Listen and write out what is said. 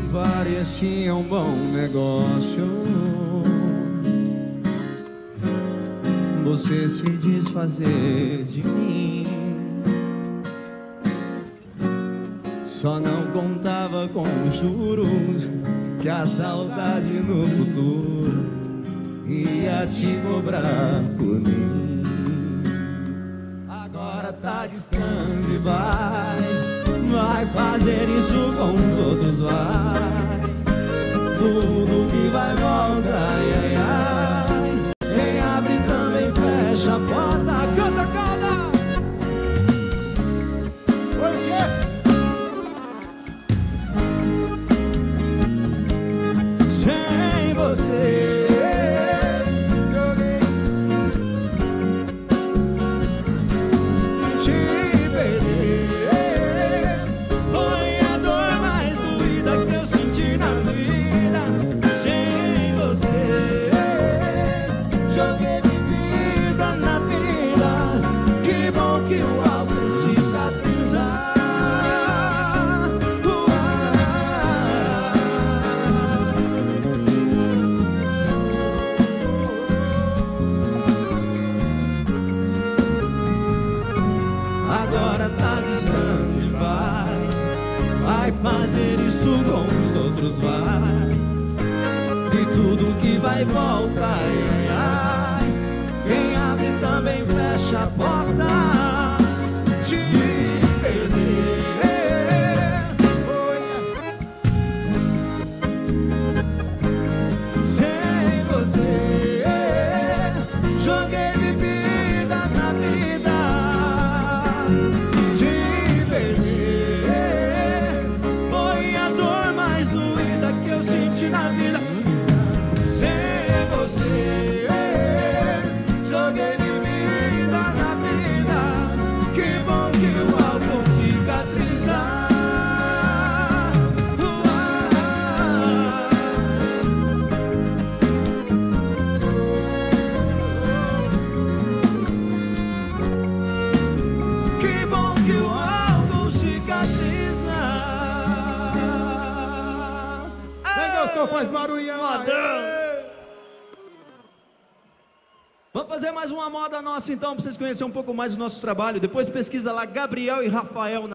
parecia um bom negócio você se desfazer de mim. Só não contava com os juros que a saudade no futuro ia te cobrar por mim. Agora tá distante, vai fazer isso com os outros, vai. Tudo que vai volta, ai, ai, ai. Quem abre também fecha a porta. Canta, canta! Oi, o quê? Sem você te perder foi a dor mais doída que eu senti na vida. Sem você joguei bebida na vida. Que bom que o álcool cicatrizar. Agora tá distante, vai fazer isso com os outros, vai. E tudo que vai volta, ai, ai, ai. Quem abre também fecha a porta. Te perder sem você joguei bebida na vida. Te perder foi a dor mais doída que eu senti na vida. Sem você joguei bebida na vida. Que bom que o álcool cicatrizar. Que bom que o álcool cicatriza. Quem gostou faz barulhão. Vamos fazer mais uma moda nossa então, pra vocês conhecerem um pouco mais do nosso trabalho. Depois pesquisa lá Gabriel e Rafael.